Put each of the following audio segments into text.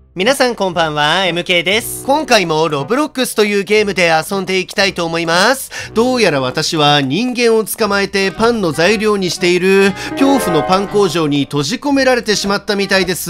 皆さんこんばんは、MK です。今回もロブロックスというゲームで遊んでいきたいと思います。どうやら私は人間を捕まえてパンの材料にしている恐怖のパン工場に閉じ込められてしまったみたいです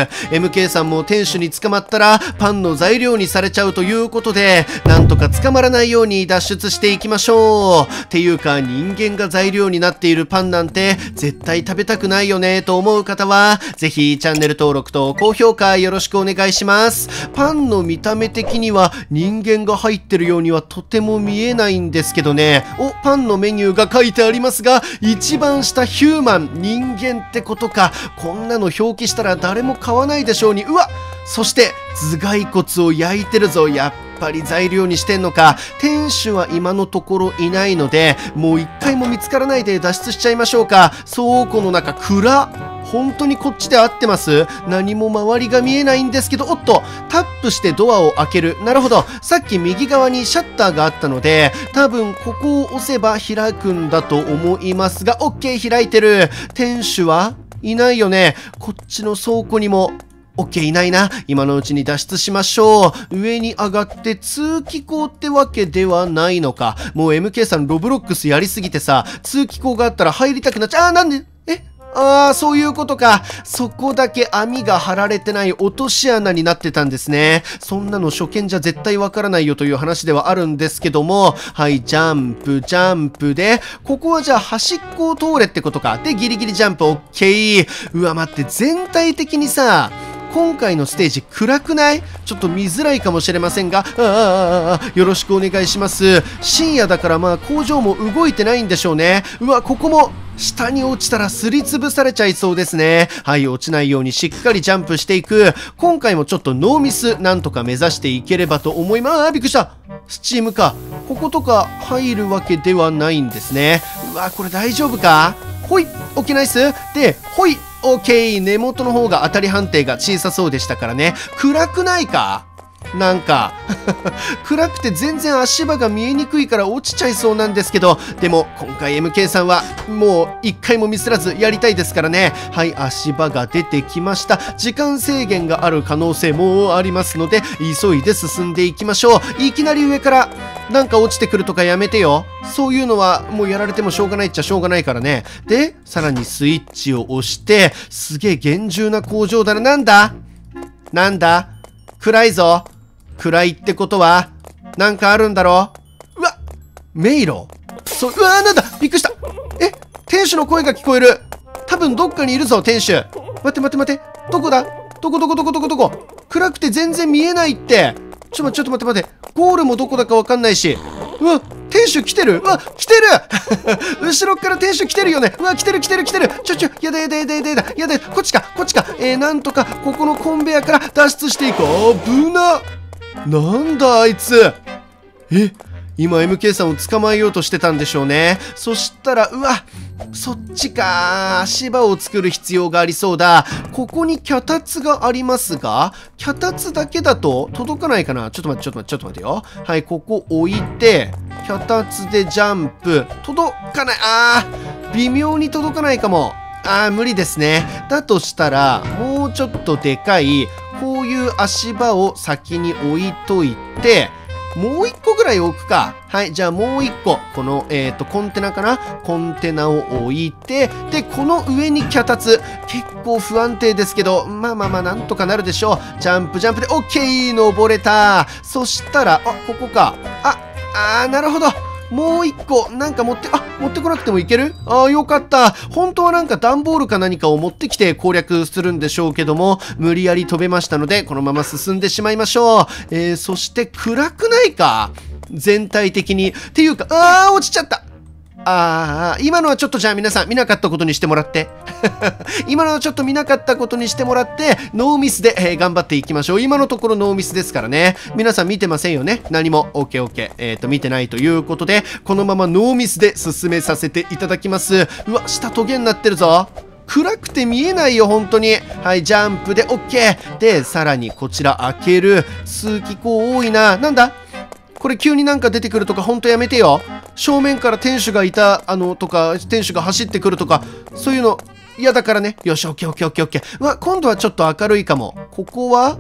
。MK さんも店主に捕まったらパンの材料にされちゃうということで、なんとか捕まらないように脱出していきましょう。っていうか人間が材料になっているパンなんて絶対食べたくないよねと思う方は、ぜひチャンネル登録と高評価よろしくお願いします。パンの見た目的には人間が入ってるようにはとても見えないんですけどね。パンのメニューが書いてありますが、一番下ヒューマン、人間ってことか。こんなの表記したら誰も買わないでしょうに。うわ、そして頭蓋骨を焼いてるぞ。やっぱり材料にしてんのか。店主は今のところいないので、もう一回も見つからないで脱出しちゃいましょうか。倉庫の中暗。本当にこっちで合ってます？何も周りが見えないんですけど、おっと、タップしてドアを開ける。なるほど。さっき右側にシャッターがあったので、多分ここを押せば開くんだと思いますが、OK、開いてる。店主はいないよね。こっちの倉庫にもOK、いないな。今のうちに脱出しましょう。上に上がって通気口ってわけではないのか。もう MK さんロブロックスやりすぎてさ、通気口があったら入りたくなっちゃう。なんでそういうことか。そこだけ網が張られてない落とし穴になってたんですね。そんなの初見じゃ絶対わからないよという話ではあるんですけども、はい、ジャンプ、ジャンプで、ここはじゃあ端っこを通れってことか。で、ギリギリジャンプ OK。うわ、待って、全体的にさ、今回のステージ暗くない？ちょっと見づらいかもしれませんが、よろしくお願いします。深夜だから工場も動いてないんでしょうね。うわ、ここも下に落ちたらすりつぶされちゃいそうですね。はい、落ちないようにしっかりジャンプしていく。今回もちょっとノーミスなんとか目指していければと思います。びっくりした。スチームか。こことか入るわけではないんですね。うわ、これ大丈夫か？ほい、オッケーナイス。で、ほい、オッケー。根元の方が当たり判定が小さそうでしたからね。暗くないか？なんか暗くて全然足場が見えにくいから落ちちゃいそうなんですけど、でも今回 MK さんはもう一回もミスらずやりたいですからね。はい、足場が出てきました。時間制限がある可能性もありますので、急いで進んでいきましょう。いきなり上からなんか落ちてくるとかやめてよ。そういうのはもうやられてもしょうがないっちゃしょうがないからね。で、さらにスイッチを押して、すげえ厳重な工場だな。なんだ暗いぞ。暗いってことはなんかあるんだろう。うわ、迷路。うわ、なんだ、びっくりした。店主の声が聞こえる。多分どっかにいるぞ、店主。待って。どこだ？どこ？暗くて全然見えないって。ちょっと待って。ゴールもどこだかわかんないし。うわ、店主来てる。うわ、来てる後ろから店主来てるよね。うわ、来てる。やだ。こっちか。なんとか、ここのコンベヤから脱出していこう。危な。なんだあいつ。今 MK さんを捕まえようとしてたんでしょうね。そしたら、うわ、そっちか。足場を作る必要がありそうだ。ここに脚立がありますが、脚立だけだと届かないかな。ちょっと待ってよ。はい、ここ置いて、脚立でジャンプ。届かない。微妙に届かないかも。無理ですね。だとしたら、もうちょっとでかい、こういう足場を先に置いといて、もう一個ぐらい置くか。はい、じゃあもう一個。この、コンテナかな？コンテナを置いて、で、この上に脚立。結構不安定ですけど、なんとかなるでしょう。ジャンプで、オッケー！登れた。そしたら、ここか。なるほど。もう一個、なんか持ってこなくてもいける？よかった。本当はなんか段ボールか何かを持ってきて攻略するんでしょうけども、無理やり飛べましたので、このまま進んでしまいましょう。そして暗くないか？全体的に。っていうか、落ちちゃった。今のはちょっとじゃあ皆さん見なかったことにしてもらって。今のはちょっと見なかったことにしてもらって、ノーミスで、頑張っていきましょう。今のところノーミスですからね。皆さん見てませんよね？何も。OK。見てないということで、このままノーミスで進めさせていただきます。うわ、下トゲになってるぞ。暗くて見えないよ、本当に。はい、ジャンプで OK。で、さらにこちら開ける。通気口多いな。なんだ？これ急になんか出てくるとかほんとやめてよ。正面から店主がいたとか店主が走ってくるとかそういうの嫌だからね。よし、オッケー。うわ、今度はちょっと明るいかも。ここは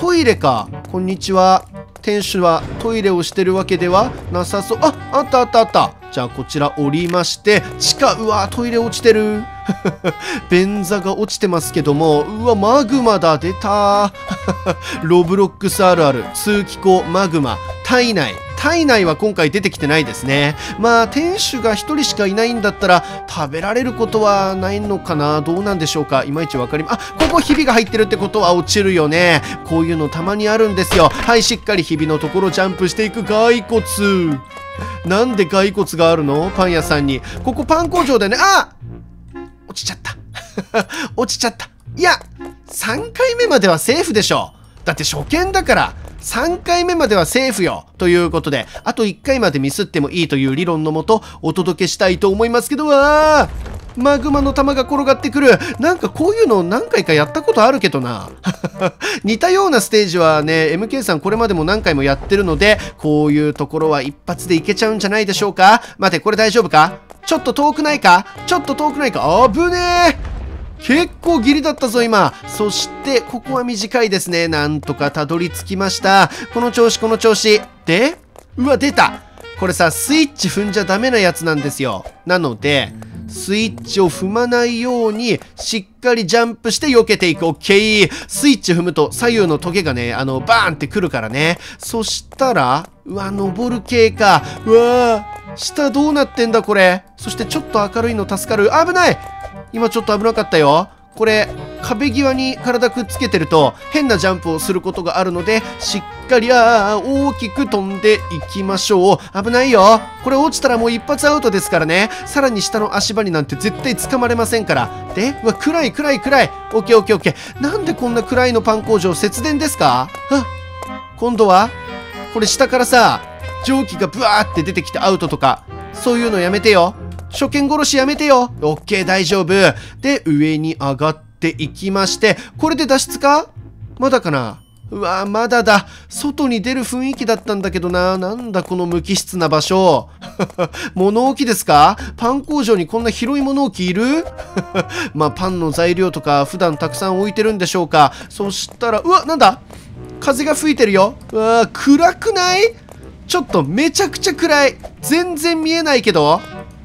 トイレか。こんにちは。店主はトイレをしてるわけではなさそう。あ、あったあったあった。じゃあこちら降りまして、うわ、トイレ落ちてる。便座が落ちてますけども、うわ、マグマだ、出た。ロブロックスあるある、通気口、マグマ、体内は今回出てきてないですね。まあ、店主が一人しかいないんだったら、食べられることはないのかな。どうなんでしょうか。いまいちわかりま、あ、ここひびが入ってるってことは落ちるよね。こういうのたまにあるんですよ。はい、しっかりひびのところジャンプしていく。骸骨。なんで骸骨があるの？パン屋さんに。ここパン工場だよね。あ！落ちちゃった。落ちちゃった。いや、3回目まではセーフでしょ。だって初見だから。3回目まではセーフよ。ということで、あと1回までミスってもいいという理論のもと、お届けしたいと思いますけど、わー！マグマの玉が転がってくる。なんかこういうの何回かやったことあるけどな。似たようなステージはね、MK さんこれまでも何回もやってるので、こういうところは一発でいけちゃうんじゃないでしょうか。待て、これ大丈夫か？ちょっと遠くないか？ちょっと遠くないか？あぶねえ！結構ギリだったぞ、今。そして、ここは短いですね。なんとかたどり着きました。この調子、この調子。で、うわ、出た。これさ、スイッチ踏んじゃダメなやつなんですよ。なので、スイッチを踏まないように、しっかりジャンプして避けていく。オッケー。スイッチ踏むと左右のトゲがね、バーンってくるからね。そしたら、うわ、登る系か。うわー、下どうなってんだ、これ。そしてちょっと明るいの助かる。危ない！今ちょっと危なかったよ。これ、壁際に体くっつけてると変なジャンプをすることがあるので、しっかり、大きく飛んでいきましょう。危ないよ。これ落ちたらもう一発アウトですからね。さらに下の足場になんて絶対掴まれませんから。で、うわ、暗い。オッケーオッケーオッケー。なんでこんな暗いのパン工場？節電ですか？今度はこれ下からさ、蒸気がブワーって出てきてアウトとか、そういうのやめてよ。初見殺しやめてよ。オッケー、大丈夫。で、上に上がっていきまして、これで脱出か？まだかな？うわー、まだだ。外に出る雰囲気だったんだけどな。なんだこの無機質な場所。物置ですか？パン工場にこんな広い物置いる？まあ、パンの材料とか普段たくさん置いてるんでしょうか。そしたら、うわ、なんだ？風が吹いてるよ。うわー、暗くない？ちょっとめちゃくちゃ暗い。全然見えないけど。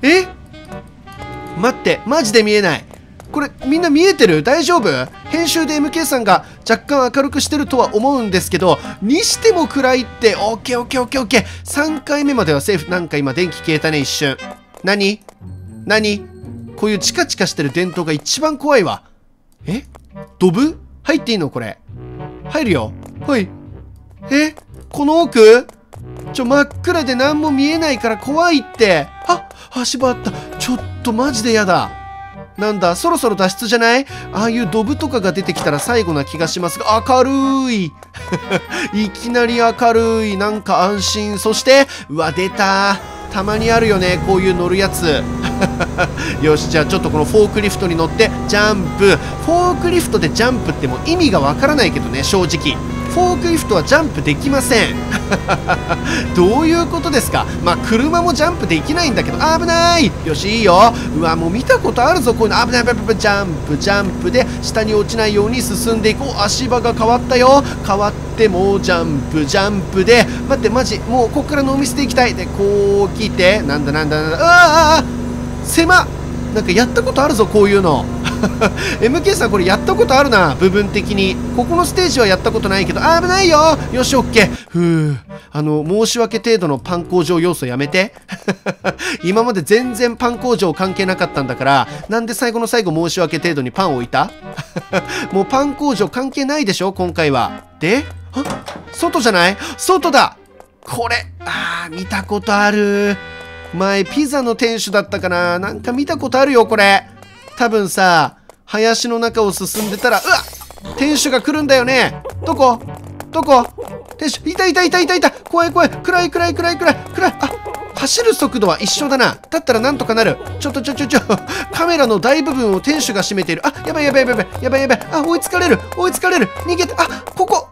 待って、マジで見えない。これ、みんな見えてる？大丈夫？編集で MK さんが若干明るくしてるとは思うんですけど、にしても暗いって、オッケー。3回目まではセーフ。なんか今電気消えたね、一瞬。何こういうチカチカしてる電灯が一番怖いわ。ドブ？入っていいのこれ。入るよ。はい。この奥？真っ暗で何も見えないから怖いって。足場あった。ちょっとマジでやだ。なんだ、そろそろ脱出じゃない？ああいうドブとかが出てきたら最後な気がしますが、明るい。いきなり明るい。なんか安心。そして、うわ、出た。たまにあるよね、こういう乗るやつ。よし、じゃあちょっとこのフォークリフトに乗ってジャンプ。フォークリフトでジャンプってもう意味がわからないけどね、正直。フォークリフトはジャンプできません。どういうことですか？まあ、車もジャンプできないんだけど、危ない！よし、いいよ。うわ、もう見たことあるぞ、こういうの。危ない、ジャンプで下に落ちないように進んでいこう。足場が変わったよ。変わってもうジャンプで。待って、マジ、もうこっからノーミスでいきたい。で、こう来て、なんだ。狭っ！なんかやったことあるぞ、こういうの。MK さんこれやったことあるな、部分的に。ここのステージはやったことないけど、危ないよ。よし、オッケー。申し訳程度のパン工場要素やめて。今まで全然パン工場関係なかったんだから、なんで最後の最後申し訳程度にパン置いた？もうパン工場関係ないでしょ、今回は。で、外じゃない？外だ！これ、見たことある。前、ピザの店主だったかな？なんか見たことあるよ、これ。多分さ、林の中を進んでたら、店主が来るんだよね。どこ店主、いた。怖い。暗い。走る速度は一緒だな。だったらなんとかなる。ちょ。カメラの大部分を店主が占めている。やばい。追いつかれる。逃げて、ここ、なんとか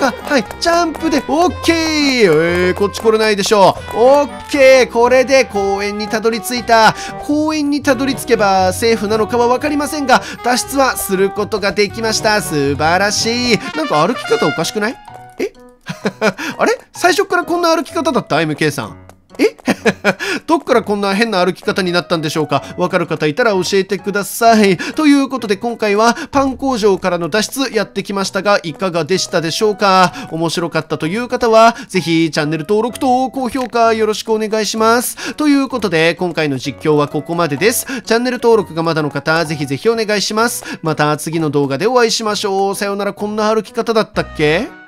か。はい、ジャンプで、オッケー。こっち来れないでしょう。オッケー。これで公園にたどり着いた。公園にたどり着けば、セーフなのかはわかりませんが、脱出はすることができました。素晴らしい。なんか歩き方おかしくない？あれ最初からこんな歩き方だった ?MK さん。どっからこんな変な歩き方になったんでしょうか？わかる方いたら教えてください。ということで今回はパン工場からの脱出やってきましたが、いかがでしたでしょうか？面白かったという方は、ぜひチャンネル登録と高評価よろしくお願いします。ということで今回の実況はここまでです。チャンネル登録がまだの方、ぜひぜひお願いします。また次の動画でお会いしましょう。さようなら。こんな歩き方だったっけ？